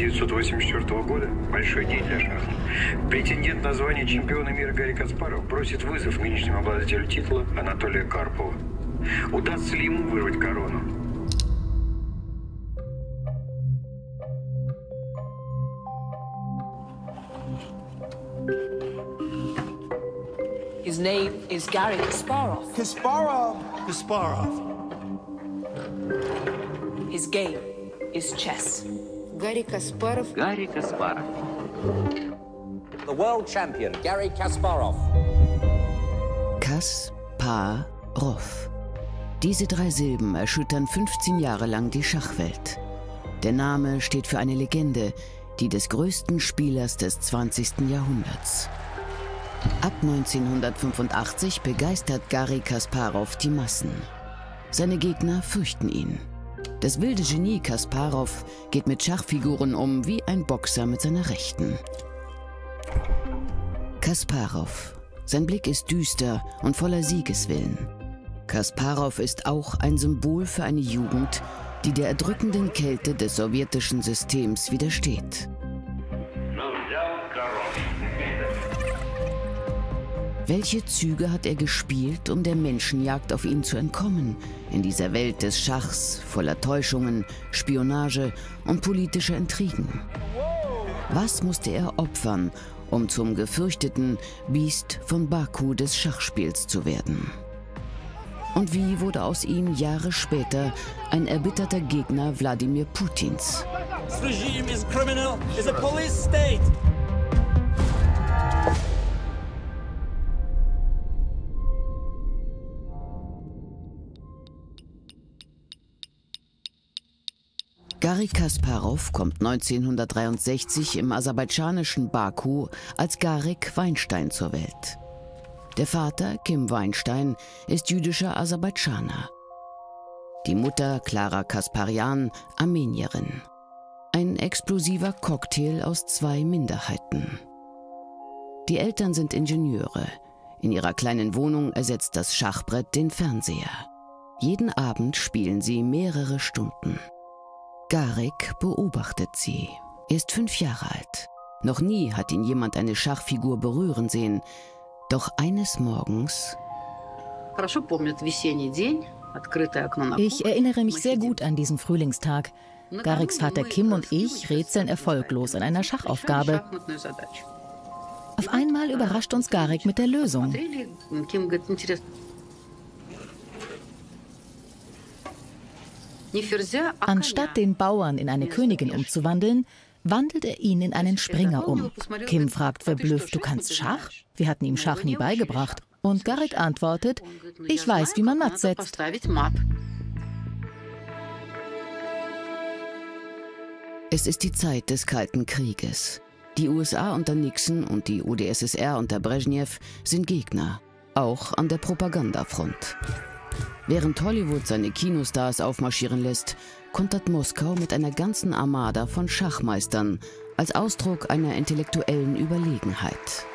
1984 года. Большой день для шахмат. Претендент на звание чемпиона мира Гарри Каспаров бросит вызов нынешнему обладателю титула Анатолию Карпову. Удастся ли ему вырвать корону? His name is Garry Kasparov. Kasparov! Kasparov. His game is chess. Гарри Каспаров. Гарри Каспаров. The world champion, Garry Kasparov. Kasparov. Diese 3 Silben erschüttern 15 Jahre lang die Schachwelt. Der Name steht für eine Legende, die des größten Spielers des 20. Jahrhunderts. Ab 1985 begeistert Garry Kasparov die Massen. Seine Gegner fürchten ihn. Das wilde Genie Kasparov geht mit Schachfiguren um wie ein Boxer mit seiner Rechten. Kasparov. Sein Blick ist düster und voller Siegeswillen. Kasparov ist auch ein Symbol für eine Jugend, die der erdrückenden Kälte des sowjetischen Systems widersteht. Welche Züge hat er gespielt, um der Menschenjagd auf ihn zu entkommen, in dieser Welt des Schachs, voller Täuschungen, Spionage und politischer Intrigen? Was musste er opfern, um zum gefürchteten Biest von Baku des Schachspiels zu werden? Und wie wurde aus ihm Jahre später ein erbitterter Gegner Wladimir Putins? This regime is criminal, is a police state. Garry Kasparov kommt 1963 im aserbaidschanischen Baku als Garek Weinstein zur Welt. Der Vater, Kim Weinstein, ist jüdischer Aserbaidschaner. Die Mutter, Klara Kasparjan, Armenierin. Ein explosiver Cocktail aus 2 Minderheiten. Die Eltern sind Ingenieure. In ihrer kleinen Wohnung ersetzt das Schachbrett den Fernseher. Jeden Abend spielen sie mehrere Stunden. Garek beobachtet sie. Er ist 5 Jahre alt. Noch nie hat ihn jemand eine Schachfigur berühren sehen. Doch eines Morgens... Ich erinnere mich sehr gut an diesen Frühlingstag. Gareks Vater Kim und ich rätseln erfolglos an einer Schachaufgabe. Auf einmal überrascht uns Garek mit der Lösung. Anstatt den Bauern in eine Königin umzuwandeln, wandelt er ihn in einen Springer um. Kim fragt verblüfft, du kannst Schach? Wir hatten ihm Schach nie beigebracht. Und Garek antwortet, ich weiß, wie man Matt setzt. Es ist die Zeit des Kalten Krieges. Die USA unter Nixon und die UdSSR unter Brezhnev sind Gegner, auch an der Propagandafront. Während Hollywood seine Kinostars aufmarschieren lässt, kontert Moskau mit einer ganzen Armada von Schachmeistern als Ausdruck einer intellektuellen Überlegenheit.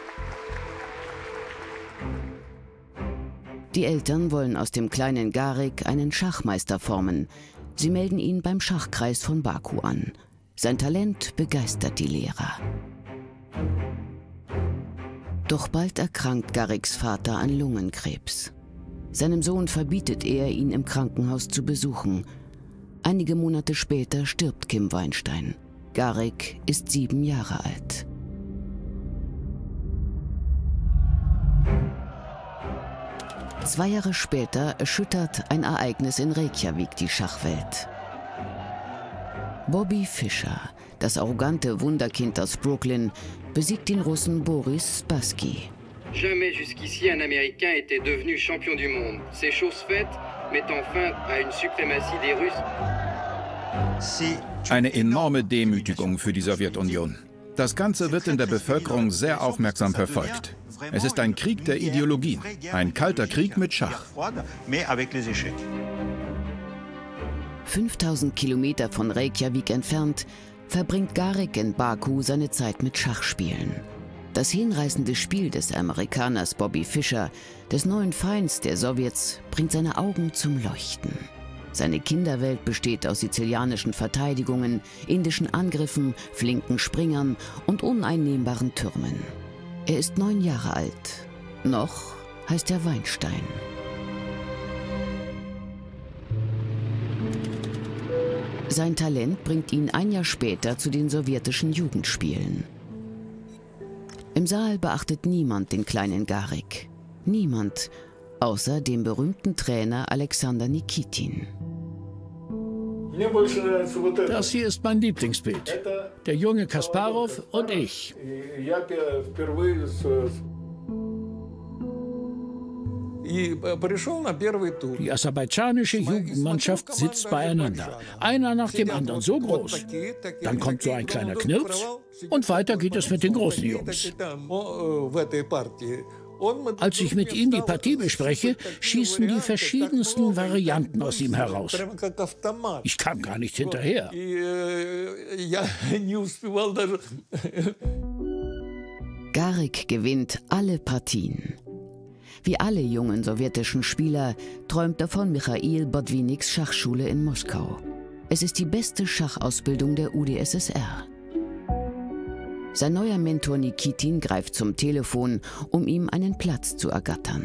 Die Eltern wollen aus dem kleinen Garek einen Schachmeister formen. Sie melden ihn beim Schachkreis von Baku an. Sein Talent begeistert die Lehrer. Doch bald erkrankt Gareks Vater an Lungenkrebs. Seinem Sohn verbietet er, ihn im Krankenhaus zu besuchen. Einige Monate später stirbt Kim Weinstein. Garek ist 7 Jahre alt. Zwei Jahre später erschüttert ein Ereignis in Reykjavik die Schachwelt. Bobby Fischer, das arrogante Wunderkind aus Brooklyn, besiegt den Russen Boris Spassky. Jamais jusqu'ici un Américain était devenu champion du monde. Ces choses faites mettant fin à une suprématie des Russes. Eine enorme Demütigung für die Sowjetunion. Das Ganze wird in der Bevölkerung sehr aufmerksam verfolgt. Es ist ein Krieg der Ideologien, ein kalter Krieg mit Schach. 5000 Kilometer von Reykjavik entfernt verbringt Garek in Baku seine Zeit mit Schachspielen. Das hinreißende Spiel des Amerikaners Bobby Fischer, des neuen Feinds der Sowjets, bringt seine Augen zum Leuchten. Seine Kinderwelt besteht aus sizilianischen Verteidigungen, indischen Angriffen, flinken Springern und uneinnehmbaren Türmen. Er ist 9 Jahre alt. Noch heißt er Weinstein. Sein Talent bringt ihn ein Jahr später zu den sowjetischen Jugendspielen. Im Saal beachtet niemand den kleinen Garik. Niemand, außer dem berühmten Trainer Alexander Nikitin. Das hier ist mein Lieblingsbild. Der junge Kasparow und ich. Die aserbaidschanische Jugendmannschaft sitzt beieinander. Einer nach dem anderen, so groß. Dann kommt so ein kleiner Knirps und weiter geht es mit den großen Jungs. Als ich mit ihm die Partie bespreche, schießen die verschiedensten Varianten aus ihm heraus. Ich kam gar nicht hinterher. Garik gewinnt alle Partien. Wie alle jungen sowjetischen Spieler träumt er von Michail Botwiniks Schachschule in Moskau. Es ist die beste Schachausbildung der UdSSR. Sein neuer Mentor Nikitin greift zum Telefon, um ihm einen Platz zu ergattern.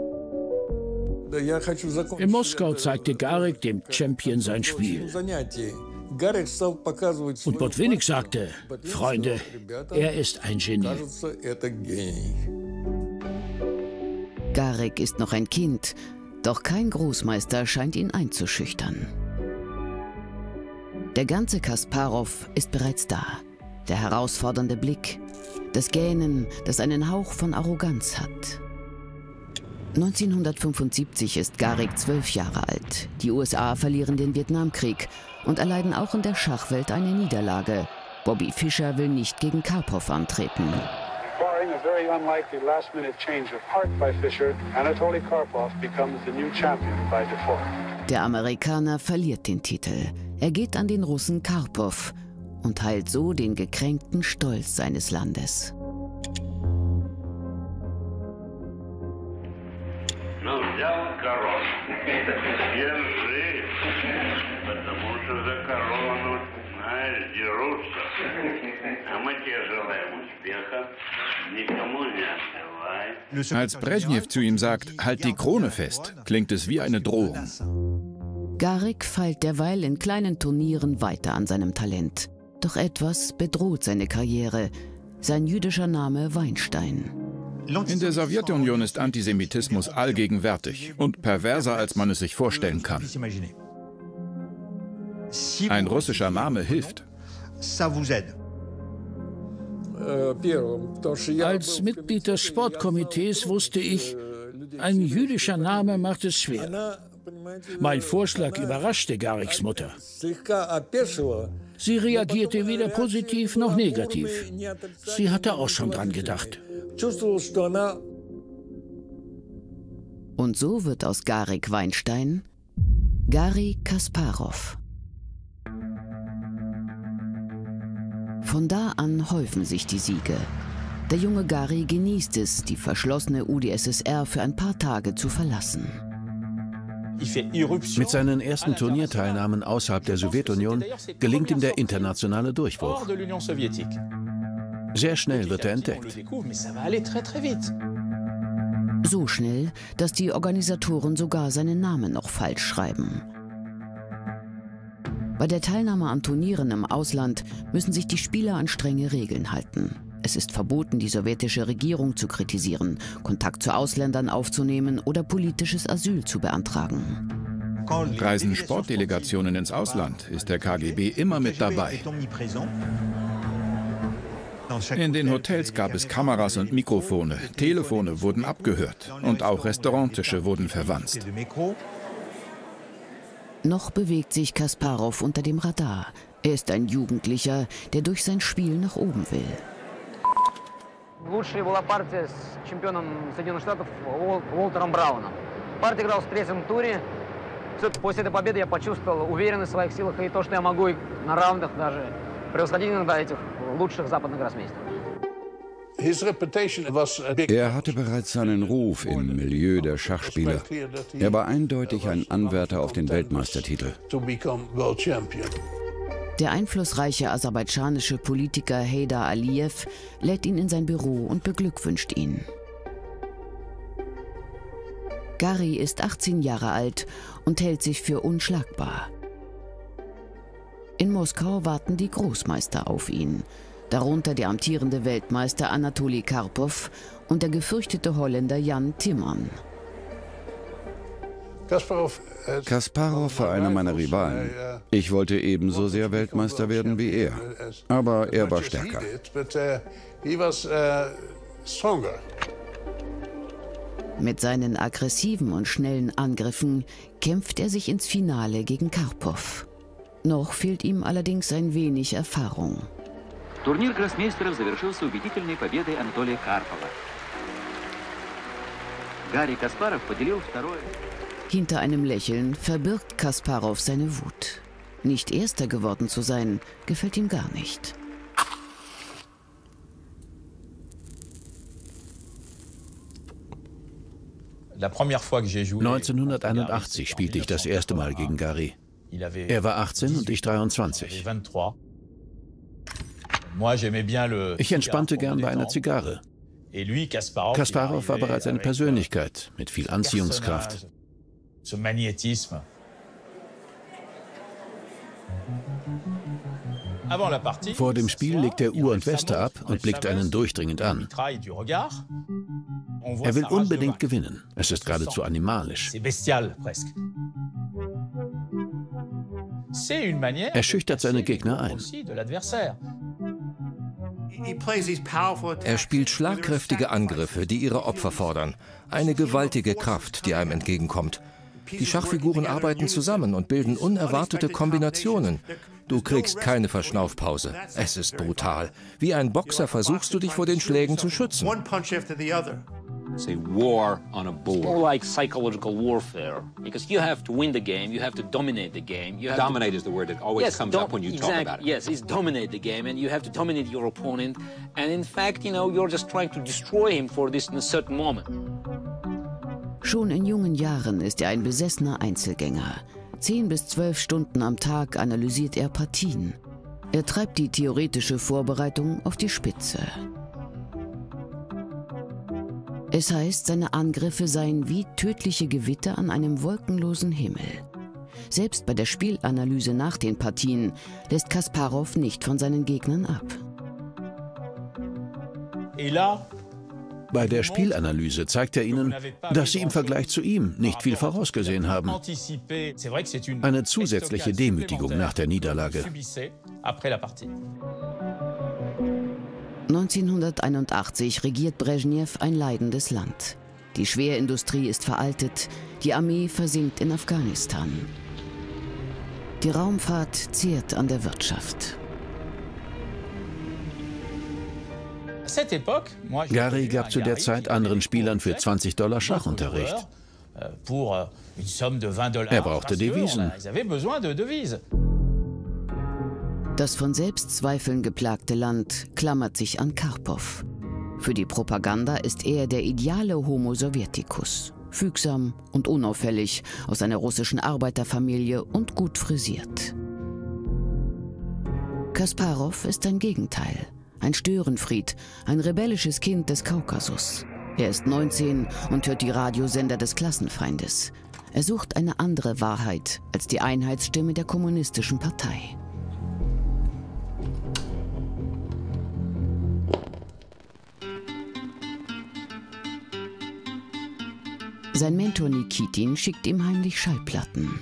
In Moskau zeigte Garik dem Champion sein Spiel. Und Botwinik sagte, Freunde, er ist ein Genie. Garik ist noch ein Kind, doch kein Großmeister scheint ihn einzuschüchtern. Der ganze Kasparow ist bereits da. Der herausfordernde Blick, das Gähnen, das einen Hauch von Arroganz hat. 1975 ist Garik 12 Jahre alt. Die USA verlieren den Vietnamkrieg und erleiden auch in der Schachwelt eine Niederlage. Bobby Fischer will nicht gegen Karpov antreten. Barring a very unlikely last-minute change of heart by Fischer, Anatoly Karpov becomes the new champion by default. Der Amerikaner verliert den Titel. Er geht an den Russen Karpov und heilt so den gekränkten Stolz seines Landes. Als Brezhnev zu ihm sagt, halt die Krone fest, klingt es wie eine Drohung. Garik feilt derweil in kleinen Turnieren weiter an seinem Talent. Doch etwas bedroht seine Karriere. Sein jüdischer Name Weinstein. In der Sowjetunion ist Antisemitismus allgegenwärtig und perverser, als man es sich vorstellen kann. Ein russischer Name hilft. Als Mitglied des Sportkomitees wusste ich, ein jüdischer Name macht es schwer. Mein Vorschlag überraschte Gariks Mutter. Sie reagierte weder positiv noch negativ. Sie hatte auch schon dran gedacht. Und so wird aus Garik Weinstein Garry Kasparow. Von da an häufen sich die Siege. Der junge Garry genießt es, die verschlossene UdSSR für ein paar Tage zu verlassen. Mit seinen ersten Turnierteilnahmen außerhalb der Sowjetunion gelingt ihm der internationale Durchbruch. Sehr schnell wird er entdeckt. So schnell, dass die Organisatoren sogar seinen Namen noch falsch schreiben. Bei der Teilnahme an Turnieren im Ausland müssen sich die Spieler an strenge Regeln halten. Es ist verboten, die sowjetische Regierung zu kritisieren, Kontakt zu Ausländern aufzunehmen oder politisches Asyl zu beantragen. Reisen Sportdelegationen ins Ausland, ist der KGB immer mit dabei. In den Hotels gab es Kameras und Mikrofone, Telefone wurden abgehört und auch Restauranttische wurden verwanzt. Noch bewegt sich Kasparow unter dem Radar. Er ist ein Jugendlicher, der durch sein Spiel nach oben will. Лучшей была партия с чемпионом Соединенных Штатов Уолтером Брауном. Партия играл в третьем туре. После этой победы я почувствовал уверенность в своих силах и то, что я могу на раундах даже превосходить иногда этих лучших западных гроссмейстеров. Er hatte bereits seinen Ruf im Milieu der Schachspieler. Er war eindeutig ein Anwärter auf den Weltmeistertitel. Der einflussreiche aserbaidschanische Politiker Heydar Aliyev lädt ihn in sein Büro und beglückwünscht ihn. Gary ist 18 Jahre alt und hält sich für unschlagbar. In Moskau warten die Großmeister auf ihn, darunter der amtierende Weltmeister Anatoli Karpov und der gefürchtete Holländer Jan Timman. Kasparow war einer meiner Rivalen. Ich wollte ebenso sehr Weltmeister werden wie er. Aber er war stärker. Mit seinen aggressiven und schnellen Angriffen kämpft er sich ins Finale gegen Karpov. Noch fehlt ihm allerdings ein wenig Erfahrung. Турнир гроссмейстеров завершился убедительной победой Анатолия Карпова. Гарри Каспаров поделил второе. Hinter einem Lächeln verbirgt Kasparow seine Wut. Nicht Erster geworden zu sein, gefällt ihm gar nicht. ...1981 spielte ich das erste Mal gegen Gary. Er war 18 und ich 23. Ich entspannte gern bei einer Zigarre. Kasparow war bereits eine Persönlichkeit mit viel Anziehungskraft. Vor dem Spiel legt er Uhr und Weste ab und blickt einen durchdringend an. Er will unbedingt gewinnen. Es ist geradezu animalisch. Er schüchtert seine Gegner ein. Er spielt schlagkräftige Angriffe, die ihre Opfer fordern. Eine gewaltige Kraft, die einem entgegenkommt. Die Schachfiguren arbeiten zusammen und bilden unerwartete Kombinationen. Du kriegst keine Verschnaufpause. Es ist brutal. Wie ein Boxer versuchst du dich vor den Schlägen zu schützen. It's a war on a board. It's more like psychological warfare, because you have to win the game, you have to dominate the game. You have dominate is the word that always comes up when you talk about it. Yes, it's dominate the game, and you have to dominate your opponent. And in fact, you know, you're just trying to destroy him for this in a certain moment. Schon in jungen Jahren ist er ein besessener Einzelgänger. 10 bis 12 Stunden am Tag analysiert er Partien. Er treibt die theoretische Vorbereitung auf die Spitze. Es heißt, seine Angriffe seien wie tödliche Gewitter an einem wolkenlosen Himmel. Selbst bei der Spielanalyse nach den Partien lässt Kasparow nicht von seinen Gegnern ab. Bei der Spielanalyse zeigt er ihnen, dass sie im Vergleich zu ihm nicht viel vorausgesehen haben. Eine zusätzliche Demütigung nach der Niederlage. 1981 regiert Brezhnev ein leidendes Land. Die Schwerindustrie ist veraltet, die Armee versinkt in Afghanistan. Die Raumfahrt zehrt an der Wirtschaft. Gary gab zu der Zeit anderen Spielern für $20 Schachunterricht. Er brauchte Devisen. Das von Selbstzweifeln geplagte Land klammert sich an Karpov. Für die Propaganda ist er der ideale Homo Sovieticus. Fügsam und unauffällig, aus einer russischen Arbeiterfamilie und gut frisiert. Kasparow ist sein Gegenteil. Ein Störenfried, ein rebellisches Kind des Kaukasus. Er ist 19 und hört die Radiosender des Klassenfeindes. Er sucht eine andere Wahrheit als die Einheitsstimme der kommunistischen Partei. Sein Mentor Nikitin schickt ihm heimlich Schallplatten.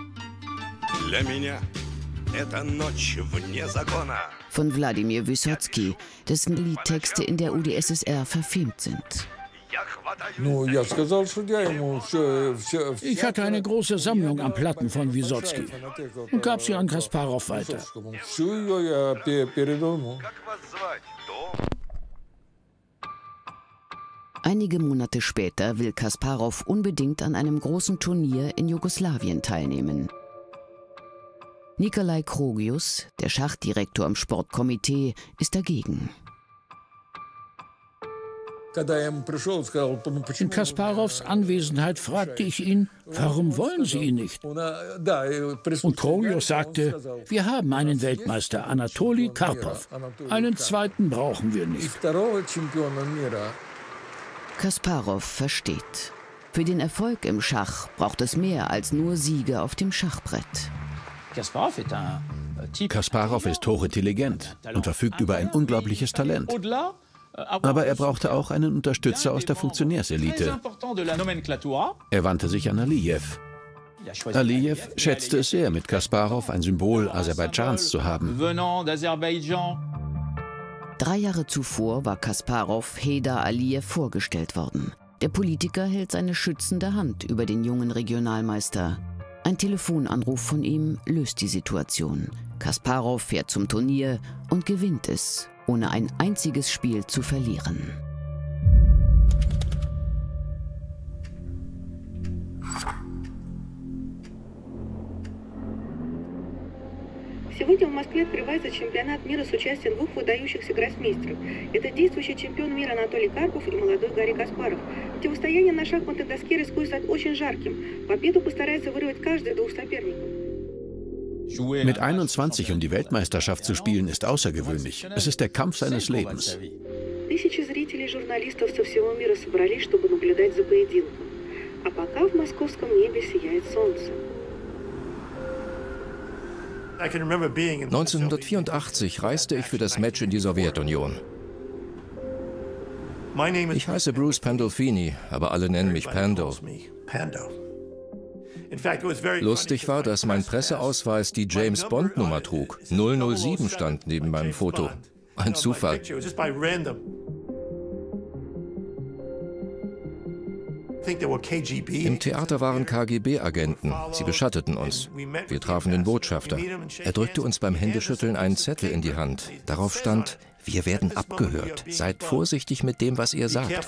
Von Wladimir Wysotsky, dessen Liedtexte in der UdSSR verfilmt sind. Ich hatte eine große Sammlung an Platten von Wysotsky und gab sie an Kasparow weiter. Einige Monate später will Kasparow unbedingt an einem großen Turnier in Jugoslawien teilnehmen. Nikolai Krogius, der Schachdirektor im Sportkomitee, ist dagegen. In Kasparows Anwesenheit fragte ich ihn, warum wollen Sie ihn nicht? Und Krogios sagte, wir haben einen Weltmeister, Anatoli Karpow. Einen zweiten brauchen wir nicht. Kasparow versteht. Für den Erfolg im Schach braucht es mehr als nur Siege auf dem Schachbrett. Kasparow ist hochintelligent und verfügt über ein unglaubliches Talent. Aber er brauchte auch einen Unterstützer aus der Funktionärselite. Er wandte sich an Alijew. Alijew schätzte es sehr, mit Kasparow ein Symbol Aserbaidschans zu haben. 3 Jahre zuvor war Kasparow Heydar Alijew vorgestellt worden. Der Politiker hält seine schützende Hand über den jungen Regionalmeister. Ein Telefonanruf von ihm löst die Situation. Kasparow fährt zum Turnier und gewinnt es, ohne ein einziges Spiel zu verlieren. Сегодня в Москве открывается чемпионат мира с участием 2 выдающихся гроссмейстеров. Это действующий чемпион мира Анатолий Карпов и молодой Гарри Каспаров. Противостояние на шахматной доске рискует стать очень жарким. Победу постарается вырвать каждый из 2 соперников. Mit 21 die Weltmeisterschaft zu spielen, ist außergewöhnlich. Es ist der Kampf seines Lebens. Тысячи зрителей и журналистов со всего мира собрались, чтобы наблюдать за поединком. А пока в московском небе сияет солнце. 1984 reiste ich für das Match in die Sowjetunion. Ich heiße Bruce Pandolfini, aber alle nennen mich Pando. Lustig war, dass mein Presseausweis die James-Bond-Nummer trug. 007 stand neben meinem Foto. Ein Zufall. Im Theater waren KGB-Agenten. Sie beschatteten uns. Wir trafen den Botschafter. Er drückte uns beim Händeschütteln einen Zettel in die Hand. Darauf stand, wir werden abgehört. Seid vorsichtig mit dem, was ihr sagt.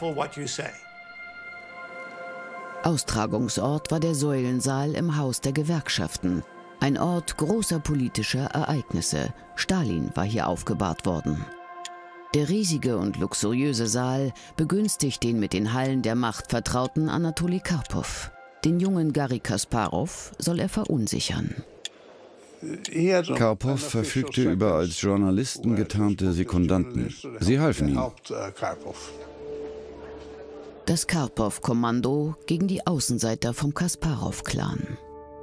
Austragungsort war der Säulensaal im Haus der Gewerkschaften. Ein Ort großer politischer Ereignisse. Stalin war hier aufgebahrt worden. Der riesige und luxuriöse Saal begünstigt den mit den Hallen der Macht vertrauten Anatoli Karpow. Den jungen Garry Kasparow soll er verunsichern. Karpow verfügte über als Journalisten getarnte Sekundanten. Sie halfen ihm. Das Karpow-Kommando gegen die Außenseiter vom Kasparow-Clan.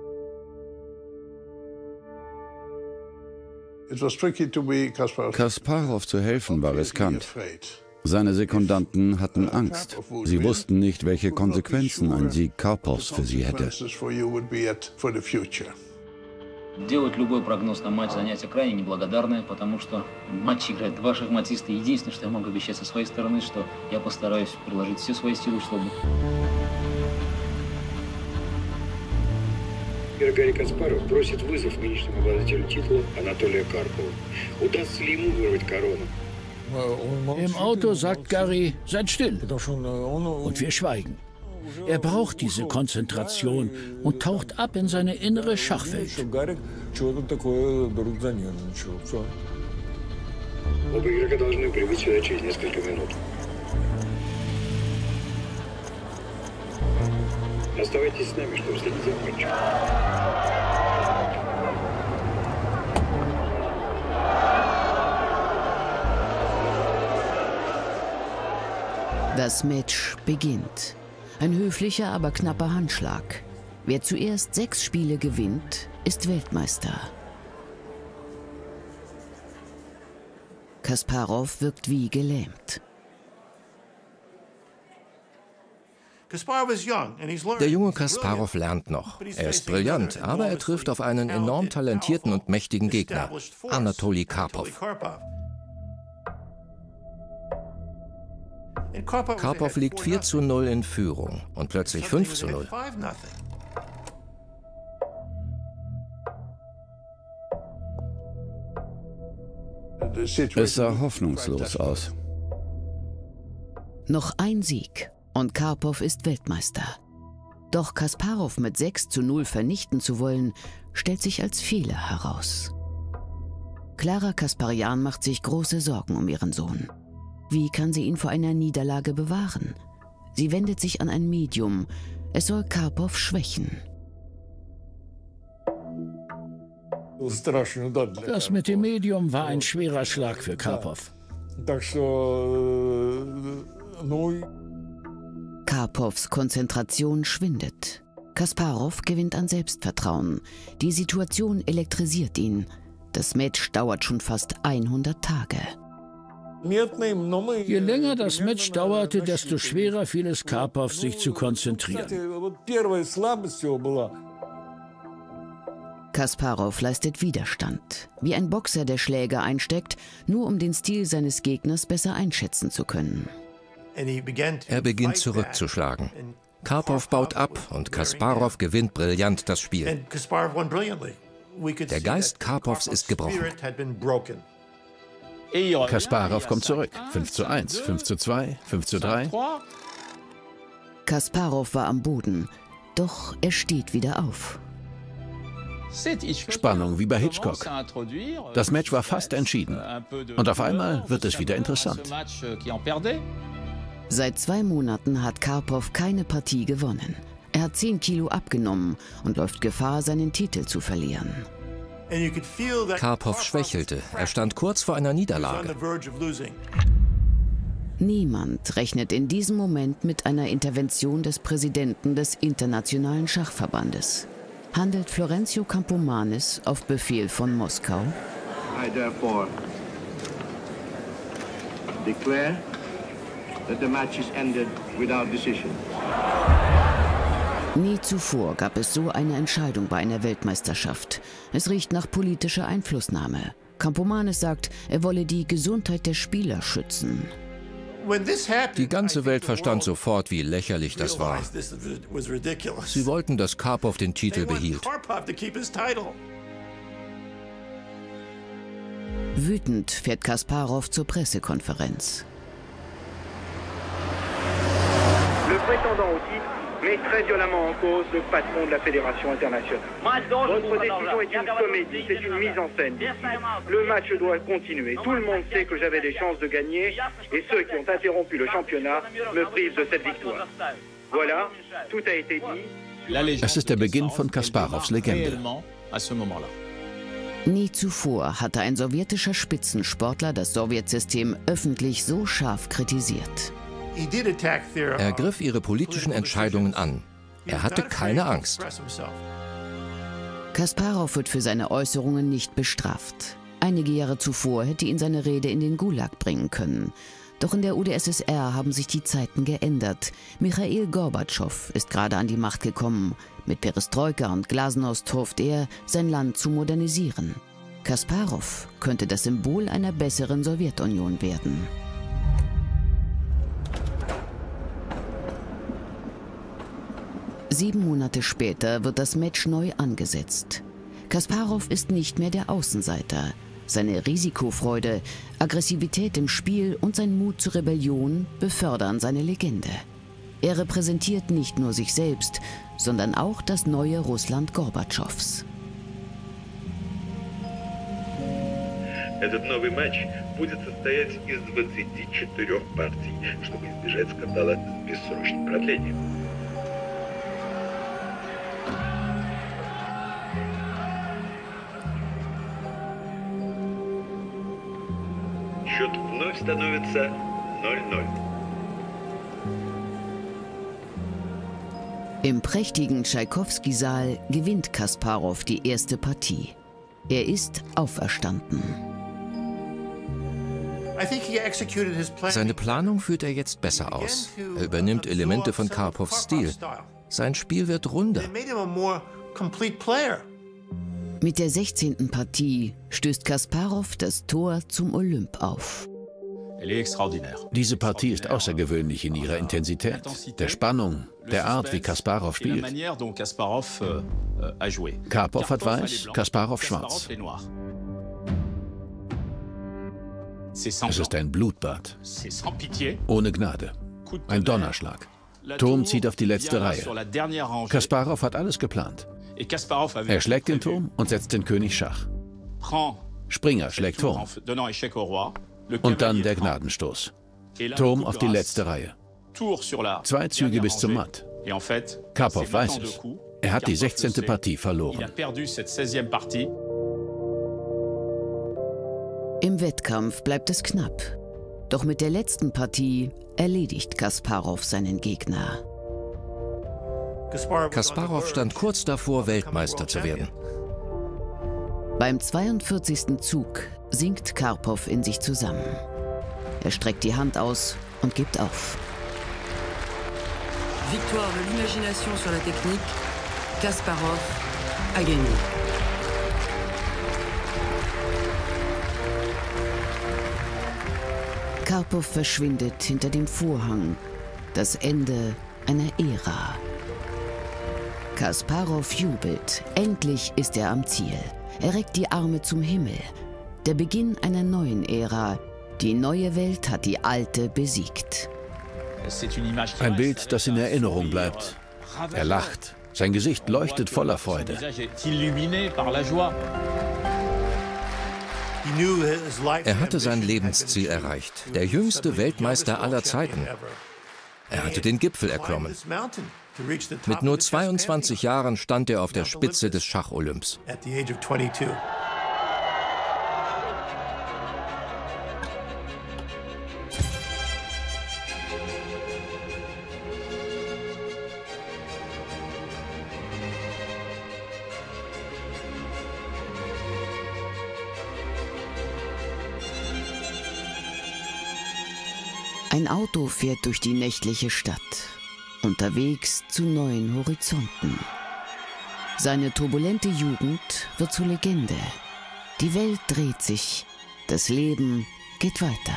Kasparow zu helfen war riskant. Seine Sekundanten hatten Angst. Sie wussten nicht, welche Konsequenzen ein Sieg Karpows für sie hätte. Делать любой прогноз на матч занятие крайне неблагодарное, потому что матч играют 2 шахматиста. Единственное, что я могу обещать со своей стороны, что я постараюсь приложить все свои силы, чтобы... Гарри Каспаров бросит вызов нынешнему обладателю титула Анатолию Карпову. Удастся ли ему вырвать корону? Im Auto sagt Garry, seid still. Und wir schweigen. Er braucht diese Konzentration und taucht ab in seine innere Schachwelt. Оба игрока должны прибыть сюда через несколько минут. Оставайтесь с нами, чтобы следить за матчем. Das Match beginnt. Ein höflicher, aber knapper Handschlag. Wer zuerst 6 Spiele gewinnt, ist Weltmeister. Kasparow wirkt wie gelähmt. Der junge Kasparow lernt noch. Er ist brillant, aber er trifft auf einen enorm talentierten und mächtigen Gegner, Anatoli Karpow. Karpow liegt 4:0 in Führung und plötzlich 5:0. Es sah hoffnungslos aus. Noch ein Sieg und Karpow ist Weltmeister. Doch Kasparow mit 6:0 vernichten zu wollen, stellt sich als Fehler heraus. Klara Kasparjan macht sich große Sorgen um ihren Sohn. Wie kann sie ihn vor einer Niederlage bewahren? Sie wendet sich an ein Medium. Es soll Karpov schwächen. Das mit dem Medium war ein schwerer Schlag für Karpov. Karpovs Konzentration schwindet. Kasparow gewinnt an Selbstvertrauen. Die Situation elektrisiert ihn. Das Match dauert schon fast 100 Tage. Je länger das Match dauerte, desto schwerer fiel es Karpov, sich zu konzentrieren. Kasparow leistet Widerstand, wie ein Boxer, der Schläge einsteckt, nur um den Stil seines Gegners besser einschätzen zu können. Er beginnt zurückzuschlagen. Karpov baut ab und Kasparow gewinnt brillant das Spiel. Der Geist Karpovs ist gebrochen. Kasparow kommt zurück. 5:1, 5:2, 5:3. Kasparow war am Boden, doch er steht wieder auf. Spannung wie bei Hitchcock. Das Match war fast entschieden. Und auf einmal wird es wieder interessant. Seit 2 Monaten hat Karpov keine Partie gewonnen. Er hat 10 Kilo abgenommen und läuft Gefahr, seinen Titel zu verlieren. Karpov schwächelte. Er stand kurz vor einer Niederlage. Niemand rechnet in diesem Moment mit einer Intervention des Präsidenten des Internationalen Schachverbandes. Handelt Florencio Campomanes auf Befehl von Moskau? I therefore declare that the match is ended without decision. Nie zuvor gab es so eine Entscheidung bei einer Weltmeisterschaft. Es riecht nach politischer Einflussnahme. Campomanes sagt, er wolle die Gesundheit der Spieler schützen. Die ganze Welt verstand sofort, wie lächerlich das war. Sie wollten, dass Karpov den Titel behielt. Wütend fährt Kasparow zur Pressekonferenz. Le prétendant au titre met très violemment en cause le patron de la Fédération internationale. Votre décision est une comédie, c'est une mise en scène. Le match doit continuer. Tout le monde sait que j'avais des chances de gagner et ceux qui ont interrompu le championnat me privent de cette victoire. Voilà, tout a été dit. Es ist der Beginn von Kasparows Legende. Nie zuvor hatte ein sowjetischer Spitzensportler das Sowjetsystem öffentlich so scharf kritisiert. Er griff ihre politischen Entscheidungen an. Er hatte keine Angst. Kasparow wird für seine Äußerungen nicht bestraft. Einige Jahre zuvor hätte ihn seine Rede in den Gulag bringen können. Doch in der UdSSR haben sich die Zeiten geändert. Michail Gorbatschow ist gerade an die Macht gekommen. Mit Perestroika und Glasnost hofft er, sein Land zu modernisieren. Kasparow könnte das Symbol einer besseren Sowjetunion werden. Sieben Monate später wird das Match neu angesetzt. Kasparow ist nicht mehr der Außenseiter. Seine Risikofreude, Aggressivität im Spiel und sein Mut zur Rebellion befördern seine Legende. Er repräsentiert nicht nur sich selbst, sondern auch das neue Russland Gorbatschows. Этот новый матч будет состоять из 24 партий, чтобы избежать скандала с бессрочным продлением. Счет вновь становится 0-0. Im prächtigen Tschaikowski-Saal gewinnt Kasparow die erste Partie. Er ist auferstanden. Seine Planung führt er jetzt besser aus. Er übernimmt Elemente von Karpovs Stil. Sein Spiel wird runder. Mit der 16. Partie stößt Kasparow das Tor zum Olymp auf. Diese Partie ist außergewöhnlich in ihrer Intensität, der Spannung, der Art, wie Kasparow spielt. Karpov hat weiß, Kasparow schwarz. Es ist ein Blutbad. Ohne Gnade. Ein Donnerschlag. Turm zieht auf die letzte Reihe. Kasparow hat alles geplant. Er schlägt den Turm und setzt den König Schach. Springer schlägt Turm. Und dann der Gnadenstoß. Turm auf die letzte Reihe. 2 Züge bis zum Matt. Karpov weiß es. Er hat die 16. Partie verloren. Im Wettkampf bleibt es knapp. Doch mit der letzten Partie erledigt Kasparow seinen Gegner. Kasparow stand kurz davor, Weltmeister zu werden. Beim 42. Zug sinkt Karpov in sich zusammen. Er streckt die Hand aus und gibt auf. Victoire de l'imagination sur la technique. Kasparov a gagné. Karpov verschwindet hinter dem Vorhang. Das Ende einer Ära. Kasparow jubelt. Endlich ist er am Ziel. Er reckt die Arme zum Himmel. Der Beginn einer neuen Ära. Die neue Welt hat die alte besiegt. Ein Bild, das in Erinnerung bleibt. Er lacht. Sein Gesicht leuchtet voller Freude. Er hatte sein Lebensziel erreicht. Der jüngste Weltmeister aller Zeiten. Er hatte den Gipfel erklommen. Mit nur 22 Jahren stand er auf der Spitze des Schach-Olymps. Ein Auto fährt durch die nächtliche Stadt, unterwegs zu neuen Horizonten. Seine turbulente Jugend wird zur Legende. Die Welt dreht sich, das Leben geht weiter.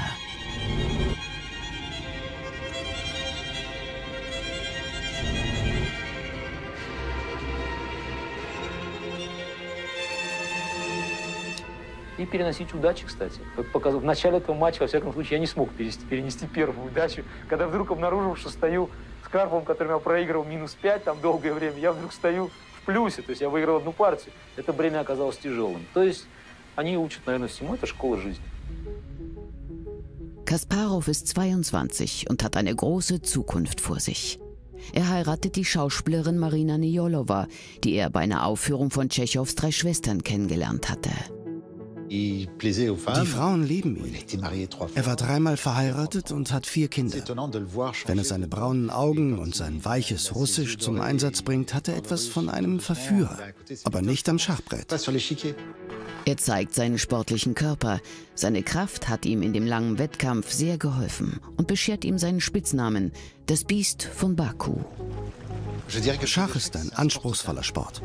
И переносить удачи, кстати. Как показал в начале этого матча, во всяком случае, я не смог перенести первую удачу. Когда вдруг обнаружил, что стою с Карповым, которым я проигрывал -5 там долгое время, я вдруг стою в плюсе, то есть я выиграл одну партию. Это бремя оказалось тяжелым. То есть они учат, наверное, всему, это школа жизни. Kasparow ist 22 und hat eine große Zukunft vor sich. Er heiratet die Schauspielerin Marina Nijolowa, die er bei einer Aufführung von Tschechows 3 Schwestern kennengelernt hatte. Die Frauen lieben ihn. Er war 3-mal verheiratet und hat 4 Kinder. Wenn er seine braunen Augen und sein weiches Russisch zum Einsatz bringt, hat er etwas von einem Verführer, aber nicht am Schachbrett. Er zeigt seinen sportlichen Körper. Seine Kraft hat ihm in dem langen Wettkampf sehr geholfen und beschert ihm seinen Spitznamen, das Biest von Baku. Schach ist ein anspruchsvoller Sport.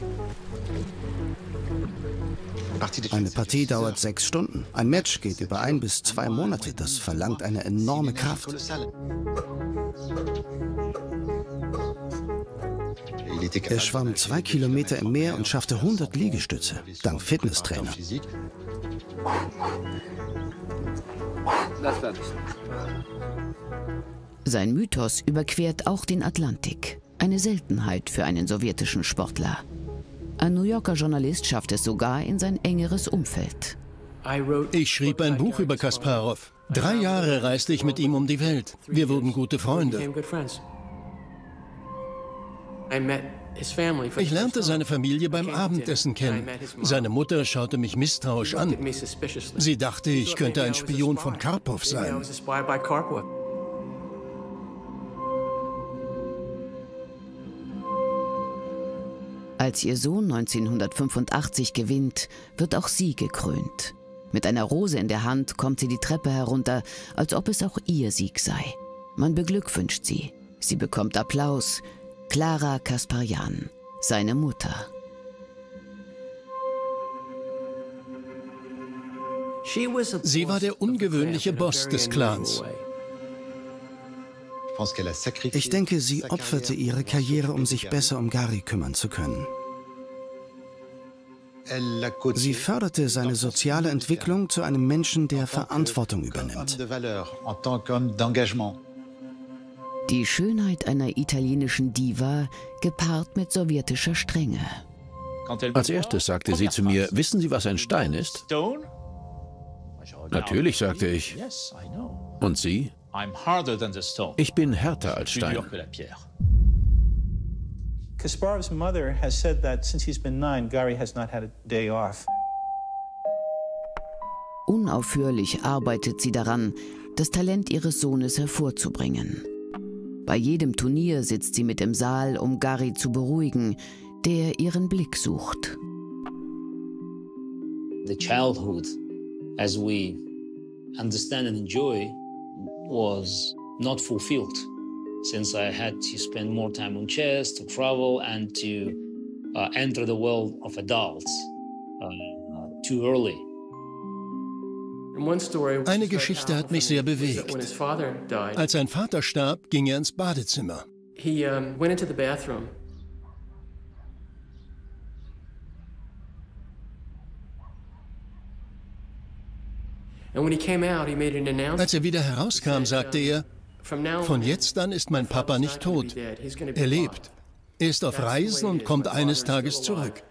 Eine Partie dauert 6 Stunden. Ein Match geht über 1 bis 2 Monate. Das verlangt eine enorme Kraft. Er schwamm 2 Kilometer im Meer und schaffte 100 Liegestütze, dank Fitnesstrainer. Sein Mythos überquert auch den Atlantik. Eine Seltenheit für einen sowjetischen Sportler. Ein New Yorker Journalist schafft es sogar in sein engeres Umfeld. Ich schrieb ein Buch über Kasparow. 3 Jahre reiste ich mit ihm um die Welt. Wir wurden gute Freunde. Ich lernte seine Familie beim Abendessen kennen. Seine Mutter schaute mich misstrauisch an. Sie dachte, ich könnte ein Spion von Karpov sein. Als ihr Sohn 1985 gewinnt, wird auch sie gekrönt. Mit einer Rose in der Hand kommt sie die Treppe herunter, als ob es auch ihr Sieg sei. Man beglückwünscht sie. Sie bekommt Applaus. Klara Kasparjan, seine Mutter. Sie war der ungewöhnliche Boss des Clans. Ich denke, sie opferte ihre Karriere, um sich besser um Gary kümmern zu können. Sie förderte seine soziale Entwicklung zu einem Menschen, der Verantwortung übernimmt. Die Schönheit einer italienischen Diva, gepaart mit sowjetischer Strenge. Als erstes sagte sie zu mir, wissen Sie, was ein Stein ist? Natürlich, sagte ich. Und Sie? Ich bin härter als Stein. Kasparov's mother has said that since he's been 9, Gary has not had a day off. Unaufhörlich arbeitet sie daran, das Talent ihres Sohnes hervorzubringen. Bei jedem Turnier sitzt sie mit im Saal, um Gary zu beruhigen, der ihren Blick sucht. The childhood, as we understand and enjoy, was not fulfilled, since I had to spend more time on chess, to travel and to enter the world of adults too early. Eine Geschichte hat mich sehr bewegt. Als sein Vater starb, ging er ins Badezimmer. Als er wieder herauskam, sagte er, von jetzt an ist mein Papa nicht tot. Er lebt. Er ist auf Reisen und kommt eines Tages zurück.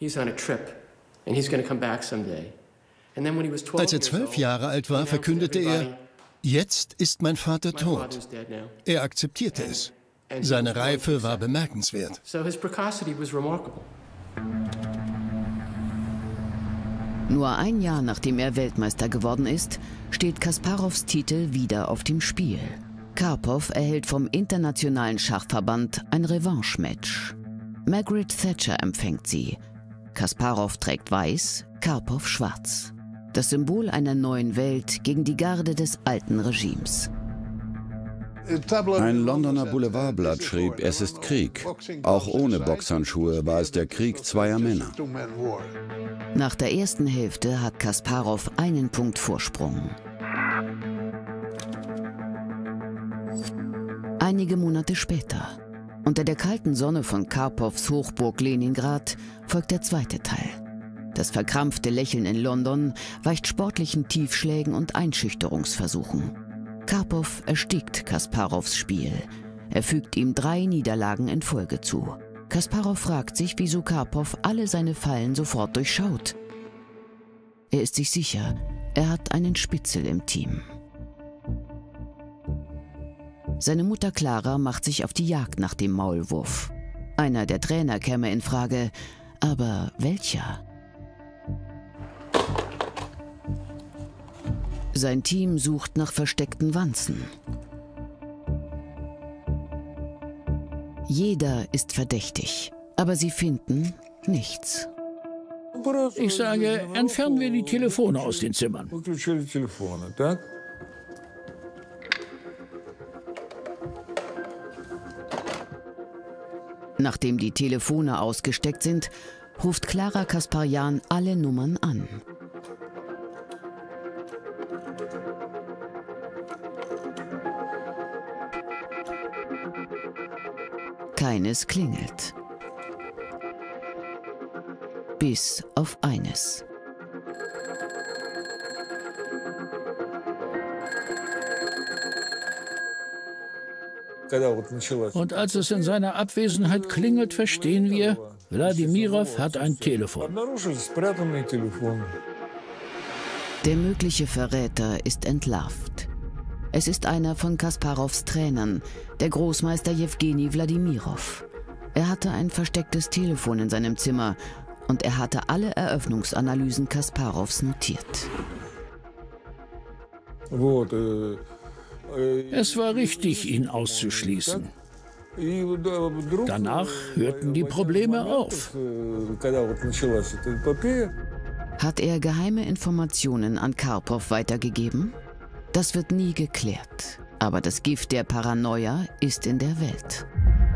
Als er 12 Jahre alt war, verkündete er, jetzt ist mein Vater tot. Er akzeptierte es. Seine Reife war bemerkenswert. Nur ein Jahr nachdem er Weltmeister geworden ist, steht Kasparows Titel wieder auf dem Spiel. Karpov erhält vom Internationalen Schachverband ein Revanche-Match. Margaret Thatcher empfängt sie. Kasparow trägt weiß, Karpov schwarz. Das Symbol einer neuen Welt gegen die Garde des alten Regimes. Ein Londoner Boulevardblatt schrieb, es ist Krieg. Auch ohne Boxhandschuhe war es der Krieg zweier Männer. Nach der ersten Hälfte hat Kasparow einen Punkt Vorsprung. Einige Monate später, unter der kalten Sonne von Karpovs Hochburg Leningrad, folgt der zweite Teil. Das verkrampfte Lächeln in London weicht sportlichen Tiefschlägen und Einschüchterungsversuchen. Karpov erstiegt Kasparows Spiel. Er fügt ihm 3 Niederlagen in Folge zu. Kasparow fragt sich, wieso Karpov alle seine Fallen sofort durchschaut. Er ist sich sicher, er hat einen Spitzel im Team. Seine Mutter Clara macht sich auf die Jagd nach dem Maulwurf. Einer der Trainer käme in Frage, aber welcher? Sein Team sucht nach versteckten Wanzen. Jeder ist verdächtig, aber sie finden nichts. Ich sage, entfernen wir die Telefone aus den Zimmern. Nachdem die Telefone ausgesteckt sind, ruft Clara Kasparjan alle Nummern an. Keines klingelt. Bis auf eines. Und als es in seiner Abwesenheit klingelt, verstehen wir, Wladimirow hat ein Telefon. Der mögliche Verräter ist entlarvt. Es ist einer von Kasparows Trainern, der Großmeister Jewgeni Wladimirow. Er hatte ein verstecktes Telefon in seinem Zimmer und er hatte alle Eröffnungsanalysen Kasparows notiert. Es war richtig, ihn auszuschließen. Danach hörten die Probleme auf. Hat er geheime Informationen an Karpov weitergegeben? Das wird nie geklärt. Aber das Gift der Paranoia ist in der Welt.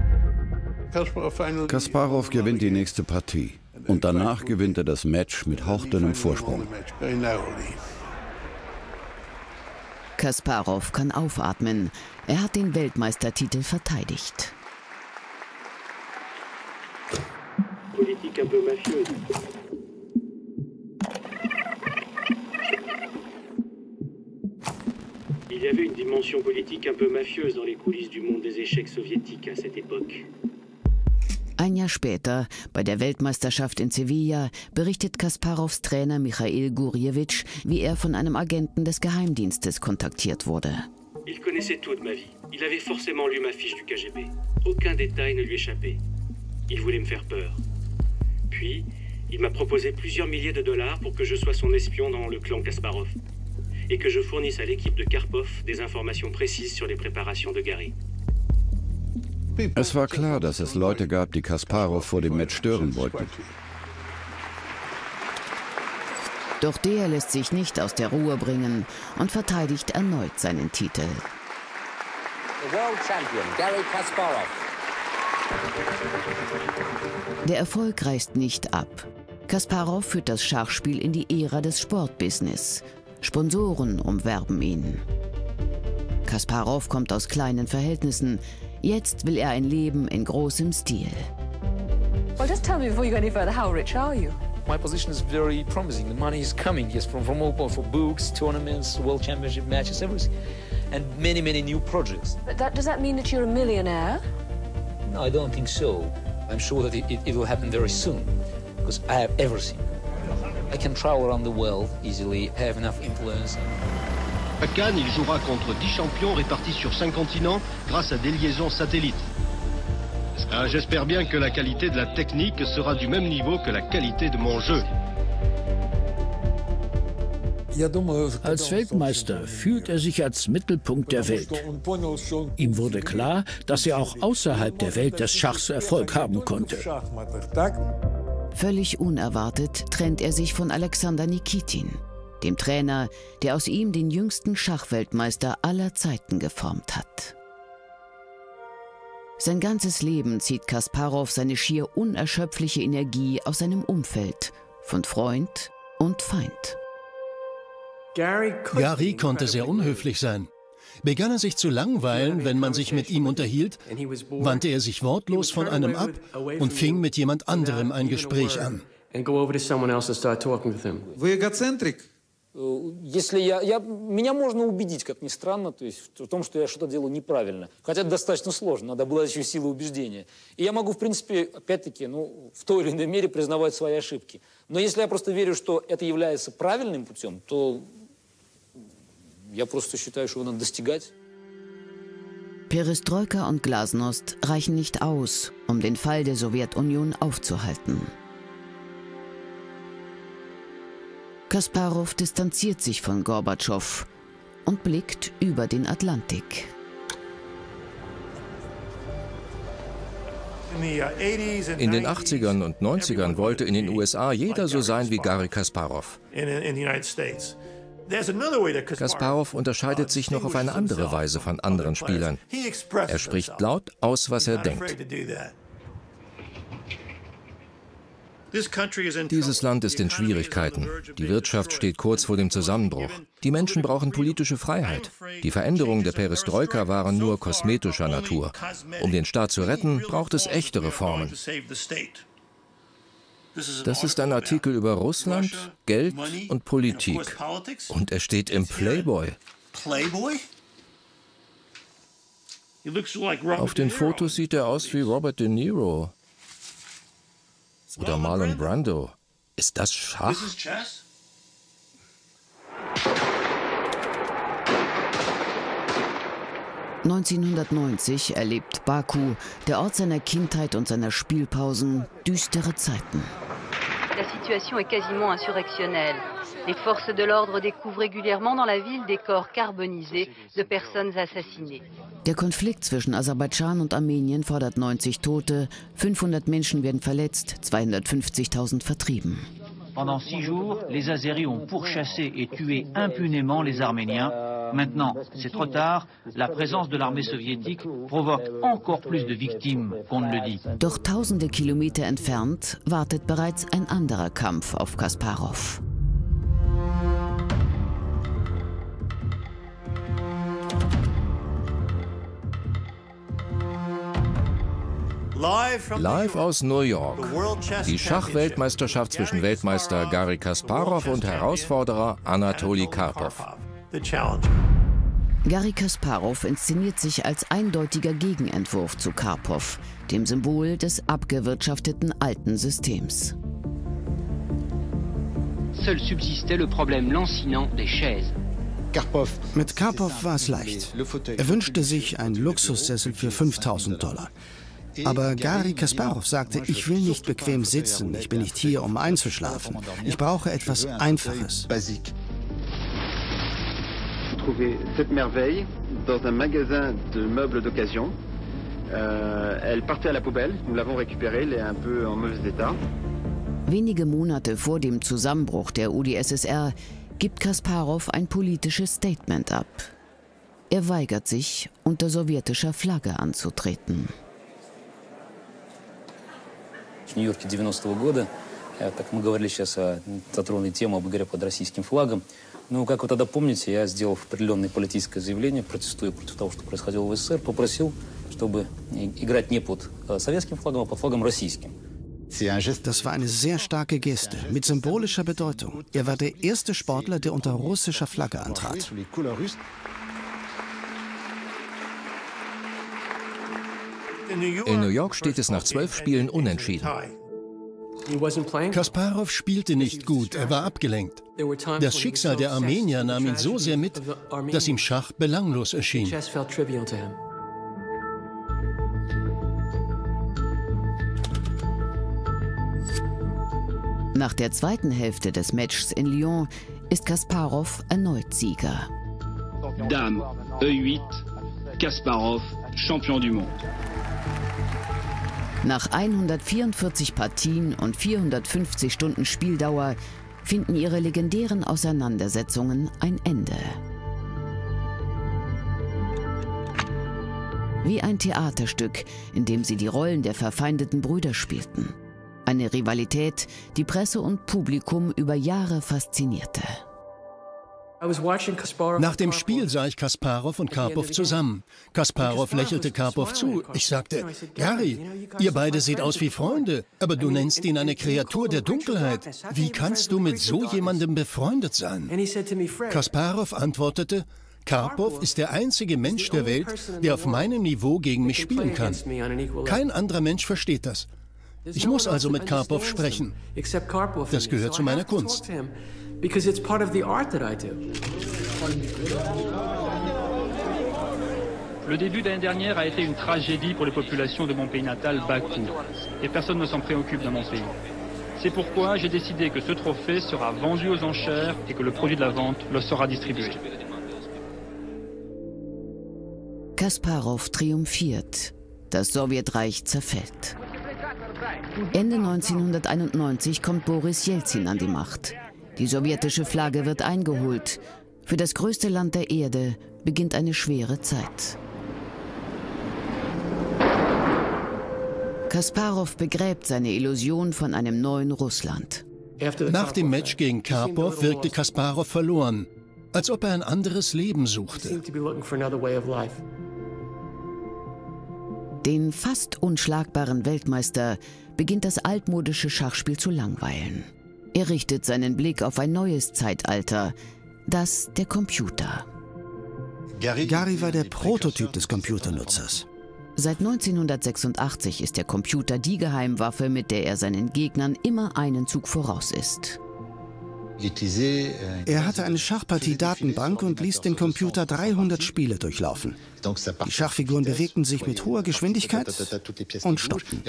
Kasparow gewinnt die nächste Partie. Und danach gewinnt er das Match mit hauchdünnem Vorsprung. Kasparow kann aufatmen. Er hat den Weltmeistertitel verteidigt. Politique un peu mafieuse. Il y avait une dimension politique un peu mafieuse dans les coulisses du monde des échecs soviétiques à cette époque. Ein Jahr später, bei der Weltmeisterschaft in Sevilla, berichtet Kasparows Trainer Michail Gurjewitsch, wie er von einem Agenten des Geheimdienstes kontaktiert wurde. Il connaissait tout de ma vie. Il avait forcément lu ma fiche du KGB. Aucun détail ne lui échappait. Il voulait me faire peur. Puis, il m'a proposé plusieurs milliers de dollars pour que je sois son espion dans le clan Kasparov. Et que je fournisse à l'équipe de Karpov des informations précises sur les préparations de Gary. Es war klar, dass es Leute gab, die Kasparov vor dem Match stören wollten. Doch der lässt sich nicht aus der Ruhe bringen und verteidigt erneut seinen Titel. The world champion, Garry Kasparov. Der Erfolg reißt nicht ab. Kasparov führt das Schachspiel in die Ära des Sportbusiness. Sponsoren umwerben ihn. Kasparov kommt aus kleinen Verhältnissen. Jetzt will er ein Leben in großem Stil. Well, just tell me before you go any further, how rich are you? My position is very promising. The money is coming, yes, from all for books, tournaments, world championship matches, everything. And many, many new projects. But does that mean that you're a millionaire? No, I don't think so. I'm sure that it will happen very soon, because I have everything. I can travel around the world easily, have enough influence. À Cannes, il jouera contre 10 champions répartis sur 5 continents grâce à des liaisons satellites. J'espère bien que la qualité de la technique sera du même niveau que la qualité de mon jeu. Als Weltmeister fühlt er sich als Mittelpunkt der Welt. Ihm wurde klar, dass er auch außerhalb der Welt des Schachs Erfolg haben konnte. Völlig unerwartet trennt er sich von Alexander Nikitin, dem Trainer, der aus ihm den jüngsten Schachweltmeister aller Zeiten geformt hat. Sein ganzes Leben zieht Kasparov seine schier unerschöpfliche Energie aus seinem Umfeld, von Freund und Feind. Gary konnte sehr unhöflich sein. Begann er sich zu langweilen, wenn man sich mit ihm unterhielt, wandte er sich wortlos von einem ab und fing mit jemand anderem ein Gespräch an. Меня можно убедить, как ни странно, то есть в том, что я что-то делаю неправильно. Хотя это достаточно сложно, надо обладать еще силой убеждения. И я могу, в принципе, опять-таки, в той или иной мере признавать свои ошибки. Но если я просто верю, что это является правильным путем, то я просто считаю, что его надо достигать. Perestroika und Glasnost reichen nicht aus, um den Fall der Sowjetunion aufzuhalten. Kasparov distanziert sich von Gorbatschow und blickt über den Atlantik. In den 80ern und 90ern wollte in den USA jeder so sein wie Garry Kasparov. Kasparov unterscheidet sich noch auf eine andere Weise von anderen Spielern. Er spricht laut aus, was er denkt. Dieses Land ist in Schwierigkeiten. Die Wirtschaft steht kurz vor dem Zusammenbruch. Die Menschen brauchen politische Freiheit. Die Veränderungen der Perestroika waren nur kosmetischer Natur. Um den Staat zu retten, braucht es echte Reformen. Das ist ein Artikel über Russland, Geld und Politik. Und er steht im Playboy. Auf den Fotos sieht er aus wie Robert De Niro. Oder Marlon Brando. Ist das Schach? 1990 erlebt Baku, der Ort seiner Kindheit und seiner Spielpausen, düstere Zeiten. La situation est quasiment insurrectionnelle. Les forces de l'ordre découvrent régulièrement dans la ville des corps carbonisés de personnes assassinées. Der Konflikt zwischen Aserbaidschan und Armenien fordert 90 Tote, 500 Menschen werden verletzt, 250.000 vertrieben. Pendant 6 jours, les Azeris ont pourchassé et tué impunément les Arméniens. Maintenant, c'est trop tard. La présence de l'armée soviétique provoque encore plus de victimes qu'on ne le dit. Doch tausende Kilometer entfernt wartet bereits ein anderer Kampf auf Kasparov. Live aus New York. Die Schachweltmeisterschaft zwischen Weltmeister Garry Kasparov und Herausforderer Anatoli Karpov. Garry Kasparov inszeniert sich als eindeutiger Gegenentwurf zu Karpov, dem Symbol des abgewirtschafteten alten Systems. Seul subsistait le problème lancinant des chaises. Mit Karpov war es leicht. Er wünschte sich einen Luxussessel für $5.000. Aber Garry Kasparov sagte, ich will nicht bequem sitzen, ich bin nicht hier, um einzuschlafen. Ich brauche etwas Einfaches. Trouvé cette merveille dans un magasin de meubles d'occasion. Elle partait à la poubelle, nous l'avons récupérée, elle est un peu en mauvais état. Wenige Monate vor dem Zusammenbruch der UdSSR gibt Kasparov ein politisches Statement ab. Er weigert sich, unter sowjetischer Flagge anzutreten. В Нью-Йорке 90-го года, как мы говорили сейчас, затронули тему об игре под российским флагом. Ну, как вы тогда помните, я сделал определенное политическое заявление, протестуя против того, что происходило в СССР, попросил, чтобы играть не под советским флагом, а под флагом российским. Das war eine sehr starke Geste mit symbolischer Bedeutung. Er war der erste Sportler, der unter russischer Flagge antrat. In New York steht es nach 12 Spielen unentschieden. Kasparov spielte nicht gut, er war abgelenkt. Das Schicksal der Armenier nahm ihn so sehr mit, dass ihm Schach belanglos erschien. Nach der zweiten Hälfte des Matches in Lyon ist Kasparov erneut Sieger. Dame, E8, Kasparov, Champion du Monde. Nach 144 Partien und 450 Stunden Spieldauer finden ihre legendären Auseinandersetzungen ein Ende. Wie ein Theaterstück, in dem sie die Rollen der verfeindeten Brüder spielten. Eine Rivalität, die Presse und Publikum über Jahre faszinierte. Nach dem Spiel sah ich Kasparov und Karpov zusammen. Kasparov lächelte Karpov zu. Ich sagte, Garry, ihr beide seht aus wie Freunde, aber du nennst ihn eine Kreatur der Dunkelheit. Wie kannst du mit so jemandem befreundet sein? Kasparov antwortete, Karpov ist der einzige Mensch der Welt, der auf meinem Niveau gegen mich spielen kann. Kein anderer Mensch versteht das. Ich muss also mit Karpov sprechen. Das gehört zu meiner Kunst. Because it's part of the art that I do. Le début d'année dernière a été une tragédie pour les populations de mon pays natal, Bakou. Et personne ne s'en préoccupe dans mon pays. C'est pourquoi j'ai décidé que ce trophée sera vendu aux enchères et que le produit de la vente le sera distribué. Kasparov triumphiert. Das Sowjetreich zerfällt. Ende 1991 kommt Boris Jelzin an die Macht. Die sowjetische Flagge wird eingeholt. Für das größte Land der Erde beginnt eine schwere Zeit. Kasparov begräbt seine Illusion von einem neuen Russland. Nach dem Match gegen Karpov wirkte Kasparov verloren, als ob er ein anderes Leben suchte. Den fast unschlagbaren Weltmeister beginnt das altmodische Schachspiel zu langweilen. Er richtet seinen Blick auf ein neues Zeitalter, das der Computer. Garry war der Prototyp des Computernutzers. Seit 1986 ist der Computer die Geheimwaffe, mit der er seinen Gegnern immer einen Zug voraus ist. Er hatte eine Schachpartie-Datenbank und ließ den Computer 300 Spiele durchlaufen. Die Schachfiguren bewegten sich mit hoher Geschwindigkeit und stoppten.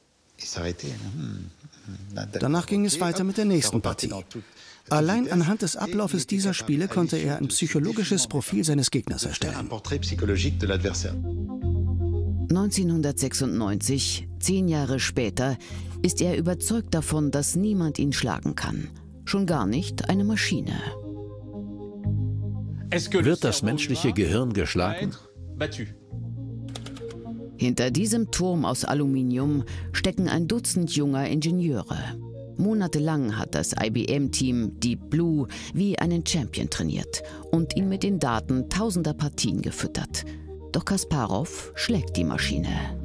Danach ging es weiter mit der nächsten Partie. Allein anhand des Ablaufes dieser Spiele konnte er ein psychologisches Profil seines Gegners erstellen. 1996, 10 Jahre später, ist er überzeugt davon, dass niemand ihn schlagen kann. Schon gar nicht eine Maschine. Wird das menschliche Gehirn geschlagen? Hinter diesem Turm aus Aluminium stecken ein Dutzend junger Ingenieure. Monatelang hat das IBM-Team Deep Blue wie einen Champion trainiert und ihn mit den Daten tausender Partien gefüttert. Doch Kasparov schlägt die Maschine.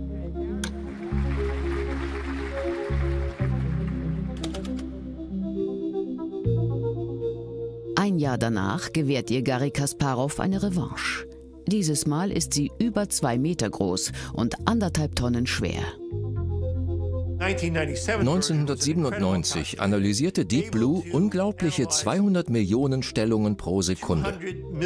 Ein Jahr danach gewährt ihr Garry Kasparov eine Revanche. Dieses Mal ist sie über 2 Meter groß und 1,5 Tonnen schwer. 1997 analysierte Deep Blue unglaubliche 200 Millionen Stellungen pro Sekunde.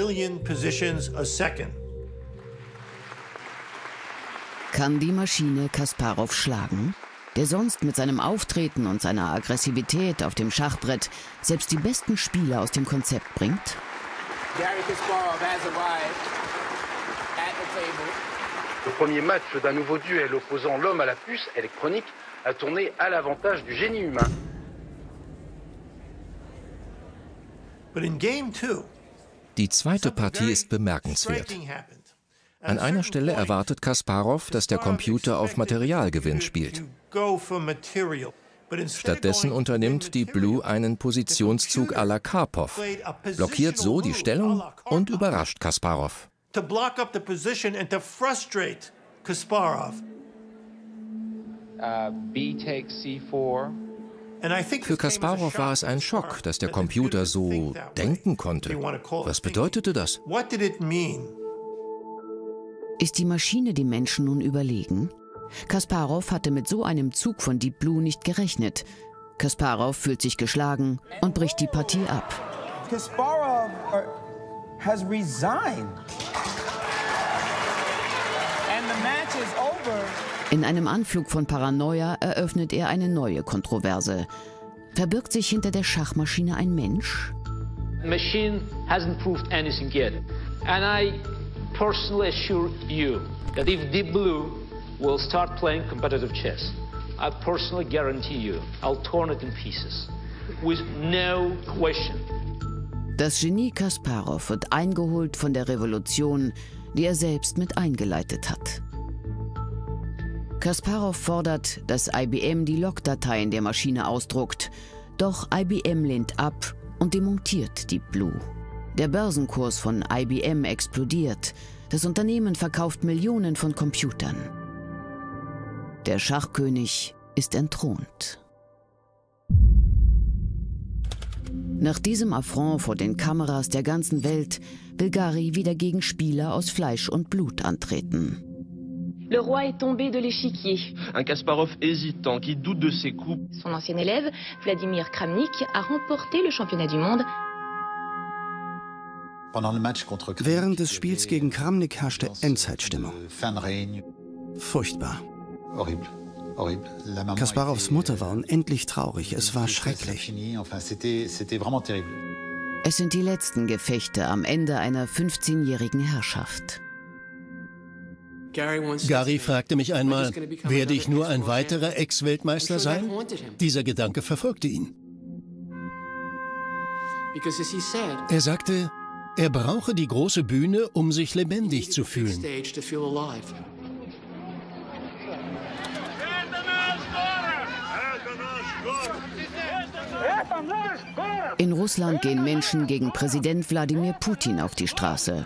Kann die Maschine Kasparow schlagen, der sonst mit seinem Auftreten und seiner Aggressivität auf dem Schachbrett selbst die besten Spieler aus dem Konzept bringt? Garry Kasparov has arrived at the table. Le premier match d'un nouveau duel opposant l'homme à la puce électronique a tourné à l'avantage du génie humain. Die zweite Partie ist bemerkenswert. An einer Stelle erwartet Kasparow, dass der Computer auf Materialgewinn spielt. Stattdessen unternimmt Deep Blue einen Positionszug à la Karpov, blockiert so die Stellung und überrascht Kasparow. Für Kasparow war es ein Schock, dass der Computer so denken konnte. Was bedeutete das? Ist die Maschine dem Menschen nun überlegen? Kasparow hatte mit so einem Zug von Deep Blue nicht gerechnet. Kasparow fühlt sich geschlagen und bricht die Partie ab. Kasparov has resigned. And the match is over. In einem Anflug von Paranoia eröffnet er eine neue Kontroverse. Verbirgt sich hinter der Schachmaschine ein Mensch? The machine hasn't proved anything yet. And I personally assure you that if Deep Blue will start playing competitive chess, I personally guarantee you I'll torn it in pieces. With no question. Das Genie Kasparow wird eingeholt von der Revolution, die er selbst mit eingeleitet hat. Kasparow fordert, dass IBM die Logdateien der Maschine ausdruckt, doch IBM lehnt ab und demontiert Deep Blue. Der Börsenkurs von IBM explodiert, das Unternehmen verkauft Millionen von Computern. Der Schachkönig ist entthront. Nach diesem Affront vor den Kameras der ganzen Welt will Garry wieder gegen Spieler aus Fleisch und Blut antreten. Le roi est tombé de l'échiquier. Un Kasparov hésitant qui doute de ses coups. Son ancien élève, Vladimir Kramnik, a remporté le championnat du monde. Während des Spiels gegen Kramnik herrschte Endzeitstimmung. Furchtbar. Kasparows Mutter war unendlich traurig. Es war schrecklich. Es sind die letzten Gefechte am Ende einer 15-jährigen Herrschaft. Garry fragte mich einmal, werde ich nur ein weiterer Ex-Weltmeister sein? Dieser Gedanke verfolgte ihn. Er sagte, er brauche die große Bühne, um sich lebendig zu fühlen. In Russland gehen Menschen gegen Präsident Wladimir Putin auf die Straße.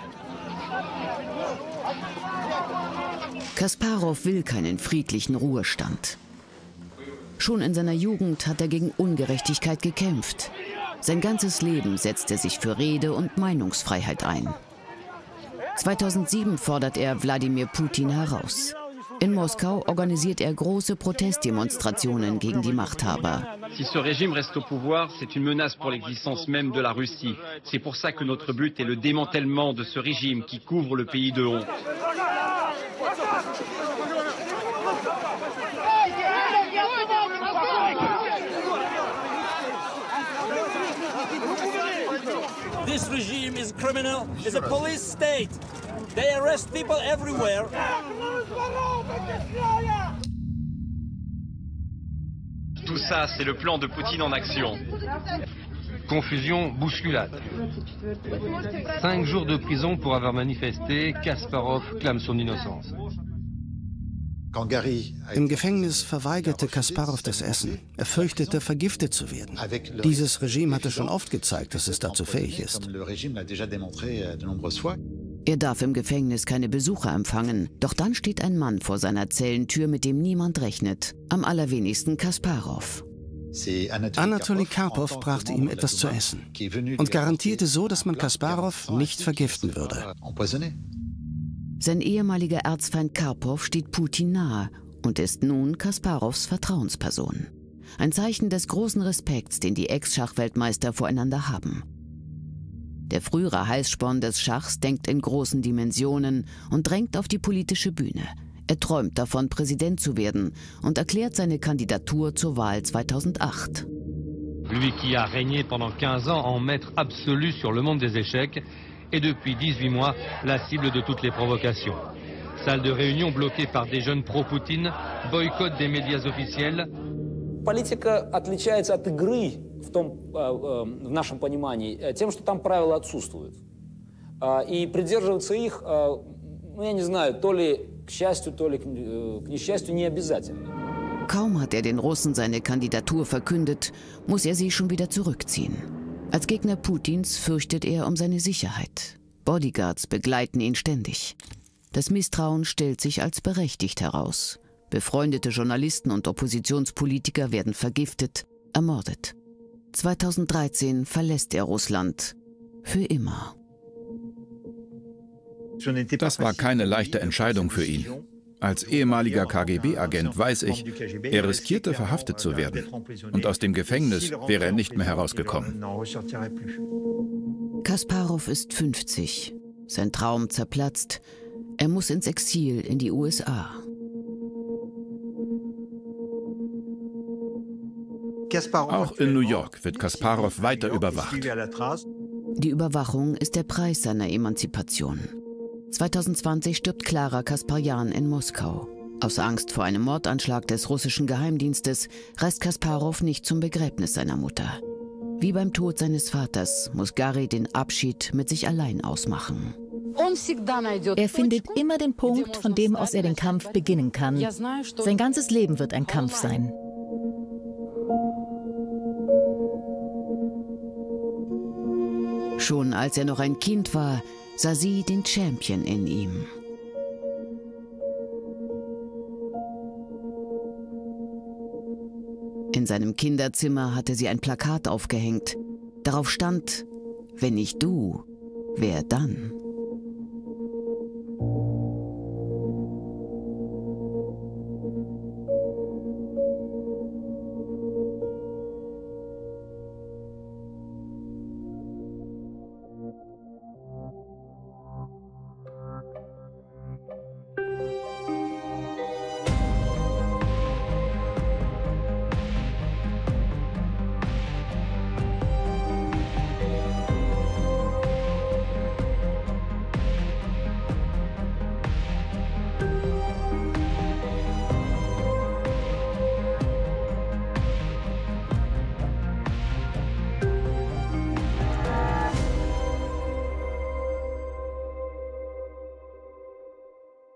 Kasparow will keinen friedlichen Ruhestand. Schon in seiner Jugend hat er gegen Ungerechtigkeit gekämpft. Sein ganzes Leben setzt er sich für Rede- und Meinungsfreiheit ein. 2007 fordert er Wladimir Putin heraus. In Moskau organisiert er große Protestdemonstrationen gegen die Machthaber. Si ce régime reste au pouvoir, c'est une menace pour l'existence même de la Russie. C'est pour ça que notre but est le démantèlement de ce régime qui couvre le pays de honte. This regime is criminal. It's a police state. They arrest people everywhere. Tout ça, c'est le plan de Poutine en action. Confusion, bousculade. 5 jours de prison pour avoir manifesté. Kasparov clame son innocence. Im Gefängnis verweigerte Kasparow das Essen. Er fürchtete, vergiftet zu werden. Dieses Regime hatte schon oft gezeigt, dass es dazu fähig ist. Er darf im Gefängnis keine Besucher empfangen. Doch dann steht ein Mann vor seiner Zellentür, mit dem niemand rechnet. Am allerwenigsten Kasparow. Anatoli Karpov brachte ihm etwas zu essen und garantierte so, dass man Kasparow nicht vergiften würde. Sein ehemaliger Erzfeind Karpov steht Putin nahe und ist nun Kasparows Vertrauensperson. Ein Zeichen des großen Respekts, den die Ex-Schachweltmeister voreinander haben. Der frühere Heißsporn des Schachs denkt in großen Dimensionen und drängt auf die politische Bühne. Er träumt davon, Präsident zu werden und erklärt seine Kandidatur zur Wahl 2008. Lui qui a régné pendant 15 ans en maître absolu sur le monde des échecs est depuis 18 mois la cible de toutes les provocations. Salle de réunion bloquée par des jeunes pro-Poutine, boycott des médias officiels. Политика отличается от игры в нашем понимании тем, что там правила отсутствуют. И придерживаться их, ну, я не знаю, то ли к счастью, то ли к несчастью, не обязательно. Kaum hat er den Russen seine Kandidatur verkündet, muss er sie schon wieder zurückziehen. Als Gegner Putins fürchtet er um seine Sicherheit. Bodyguards begleiten ihn ständig. Das Misstrauen stellt sich als berechtigt heraus. Befreundete Journalisten und Oppositionspolitiker werden vergiftet, ermordet. 2013 verlässt er Russland. Für immer. Das war keine leichte Entscheidung für ihn. Als ehemaliger KGB-Agent weiß ich, er riskierte, verhaftet zu werden. Und aus dem Gefängnis wäre er nicht mehr herausgekommen. Kasparow ist 50. Sein Traum zerplatzt. Er muss ins Exil in die USA. Auch in New York wird Kasparow weiter überwacht. Die Überwachung ist der Preis seiner Emanzipation. 2020 stirbt Klara Kasparjan in Moskau. Aus Angst vor einem Mordanschlag des russischen Geheimdienstes reist Kasparow nicht zum Begräbnis seiner Mutter. Wie beim Tod seines Vaters muss Garry den Abschied mit sich allein ausmachen. Er findet immer den Punkt, von dem aus er den Kampf beginnen kann. Sein ganzes Leben wird ein Kampf sein. Schon als er noch ein Kind war, sah sie den Champion in ihm. In seinem Kinderzimmer hatte sie ein Plakat aufgehängt. Darauf stand: Wenn nicht du, wer dann?